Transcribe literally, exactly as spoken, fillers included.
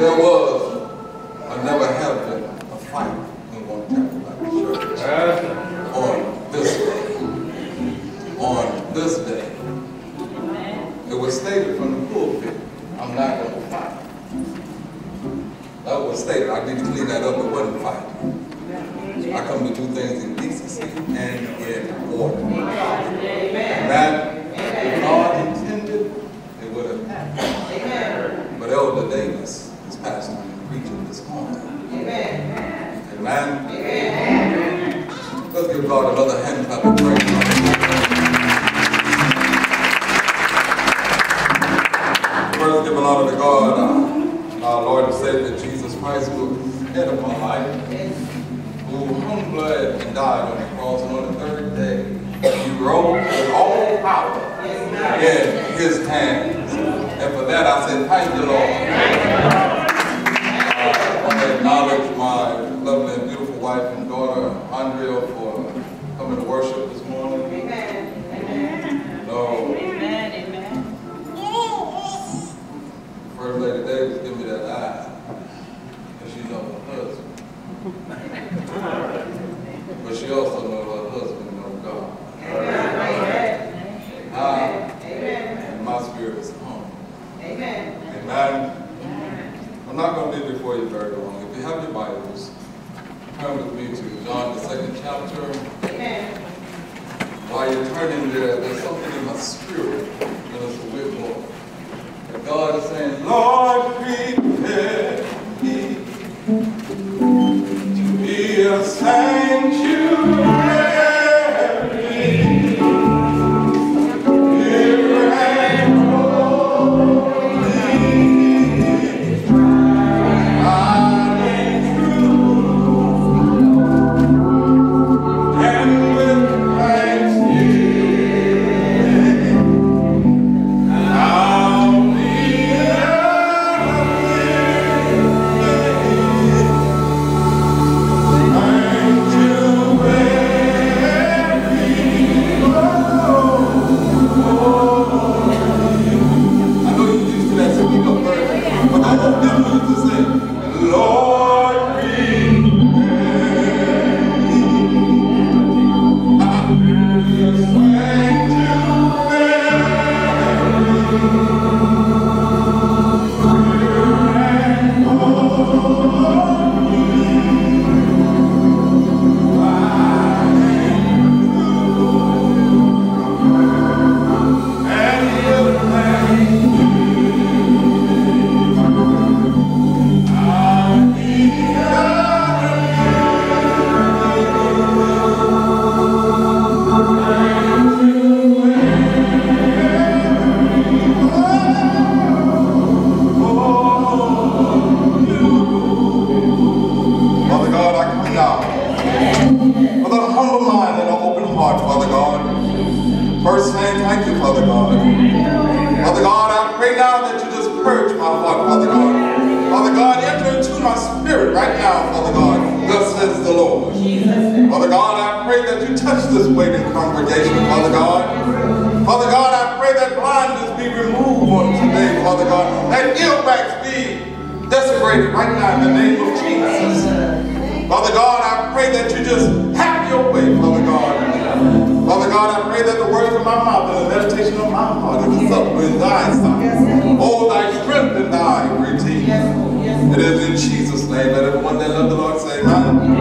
there was, or never have been, a fight in one tabernacle church on this day. On this day. It was stated from the pulpit, I'm not going to fight. That was stated. I need to clean that up. It wasn't fighting. I come to do things in decency and in order. Amen. If God intended, it would have happened. But Elder Davis is pastoring and preaching this morning. Amen. Amen. Amen. Let's give God another hand clap of praise. First, give an honor to God, uh, our Lord and Savior Jesus Christ, who is head of my life, who hung blood and died on the cross, and on the third day He rose with all power in His hands. And for that I say, thank you, Lord. Uh, I want to acknowledge my lovely and beautiful wife and daughter, Andrea, for coming to worship this morning. Amen. Amen. No. Amen. Amen. First Lady Davis give me that eye, because she knows her husband. But she also knows her husband knows God. Amen. Amen. And my spirit is home. Amen. Amen. I'm not going to be before you very long. If you have your Bibles, turn with me to John, the second chapter. Amen. While you're turning there, there's something in my spirit that is a bit more. And God is saying, Lord, prepare me to be a sanctuary. It is in Jesus' name. Let everyone that love the Lord say, amen.